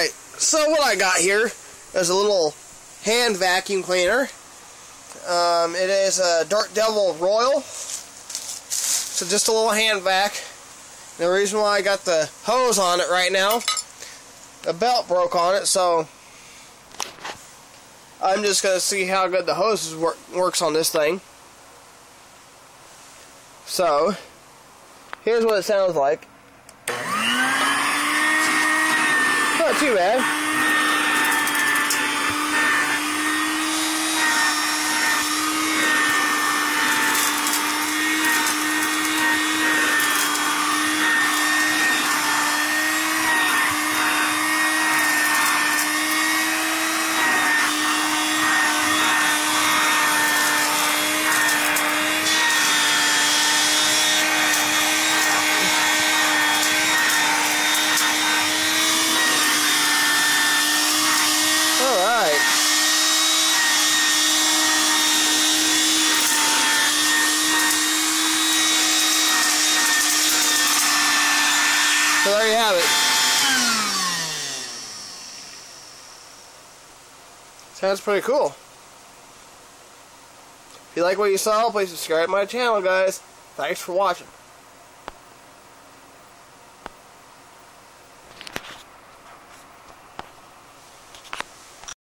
Alright, so what I got here is a little hand vacuum cleaner. It is a Dark Devil Royal. So just a little hand vac. The reason why I got the hose on it right now, the belt broke on it, so I'm just going to see how good the hose works on this thing. So, here's what it sounds like. Not too bad. So there you have it. Sounds pretty cool. If you like what you saw, please subscribe to my channel, guys. Thanks for watching.